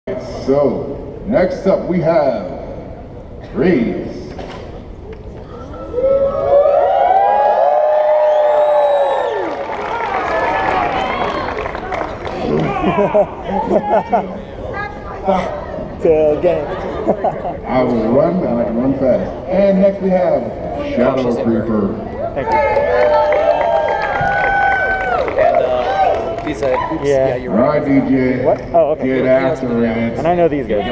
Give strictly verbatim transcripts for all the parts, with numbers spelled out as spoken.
So, next up we have Raze. Tail game. I will run and I can run fast. And next we have Shadow Creeper. Thank you. And uh, these are, oops, Yeah. yeah, you're All right. right, D J. What? Oh, okay. Get after it. And I know these guys.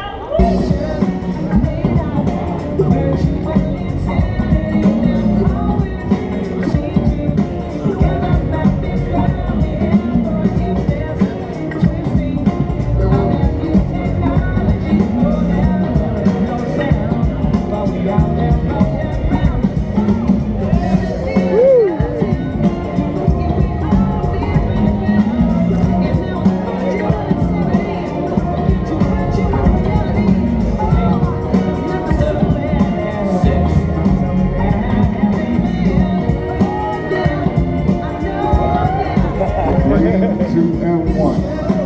Two and one.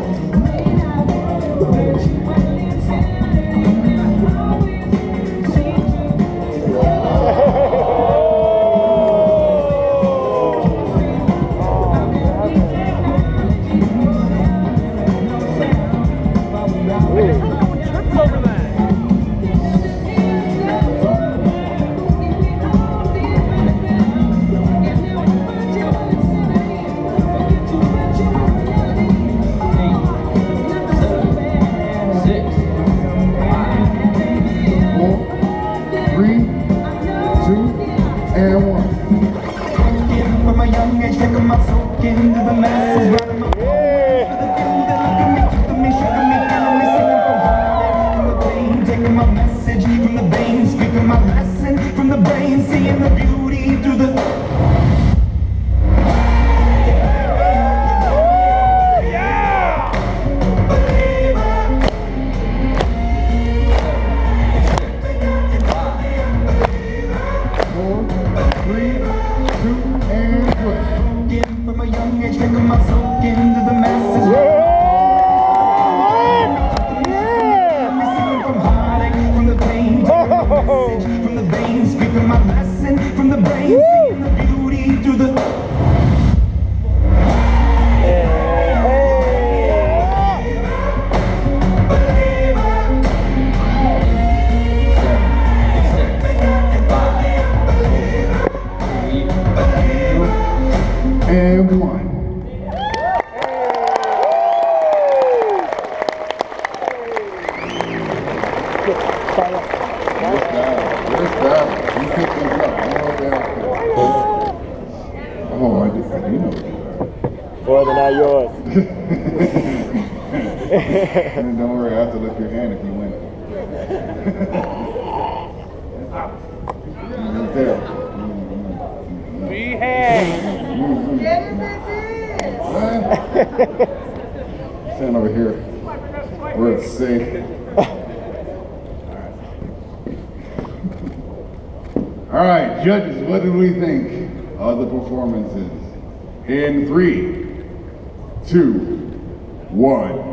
And one. Where's that? Where's that? You picked those up. Oh, I do, I do know. Boy, they're not yours. And don't worry, I have to lift your hand if you win. Right there. We have. Stand over here where it's safe. All right, judges, what do we think of the performances? In three, two, one.